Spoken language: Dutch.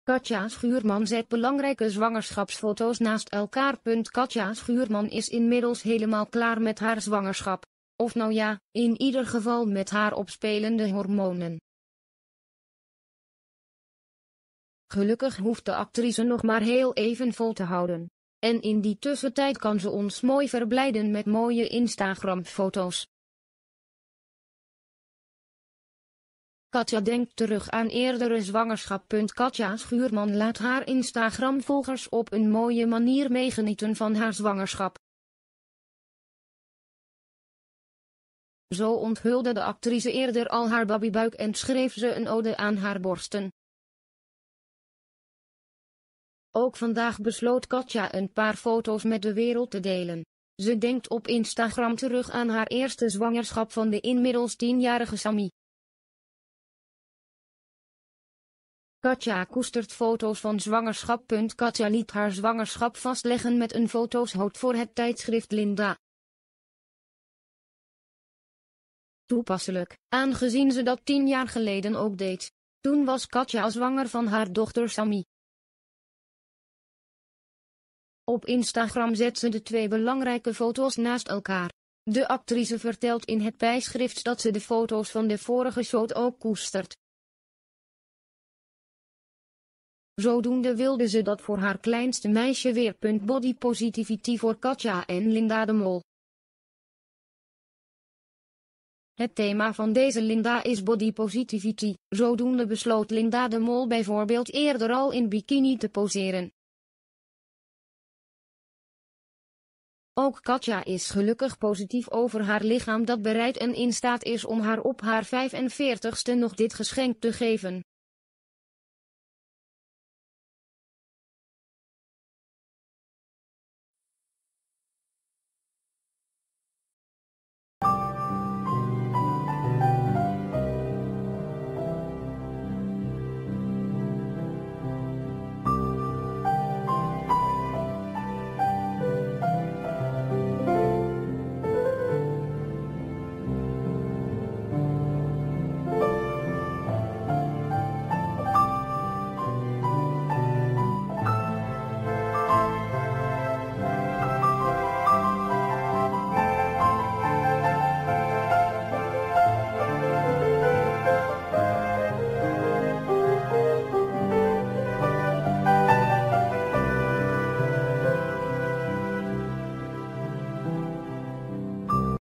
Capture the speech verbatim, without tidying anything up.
Katja Schuurman zet belangrijke zwangerschapsfoto's naast elkaar. Katja Schuurman is inmiddels helemaal klaar met haar zwangerschap. Of nou ja, in ieder geval met haar opspelende hormonen. Gelukkig hoeft de actrice nog maar heel even vol te houden. En in die tussentijd kan ze ons mooi verblijden met mooie Instagram-foto's. Katja denkt terug aan eerdere zwangerschap. Katja Schuurman laat haar Instagram-volgers op een mooie manier meegenieten van haar zwangerschap. Zo onthulde de actrice eerder al haar babybuik en schreef ze een ode aan haar borsten. Ook vandaag besloot Katja een paar foto's met de wereld te delen. Ze denkt op Instagram terug aan haar eerste zwangerschap van de inmiddels tienjarige Sammy. Katja koestert foto's van zwangerschap. Katja liet haar zwangerschap vastleggen met een fotoshoot voor het tijdschrift Linda. Toepasselijk, aangezien ze dat tien jaar geleden ook deed. Toen was Katja zwanger van haar dochter Sammy. Op Instagram zet ze de twee belangrijke foto's naast elkaar. De actrice vertelt in het tijdschrift dat ze de foto's van de vorige shoot ook koestert. Zodoende wilde ze dat voor haar kleinste meisje weer. Body positivity voor Katja en Linda de Mol. Het thema van deze Linda is body positivity. Zodoende besloot Linda de Mol bijvoorbeeld eerder al in bikini te poseren. Ook Katja is gelukkig positief over haar lichaam dat bereid en in staat is om haar op haar vijfenveertigste nog dit geschenk te geven.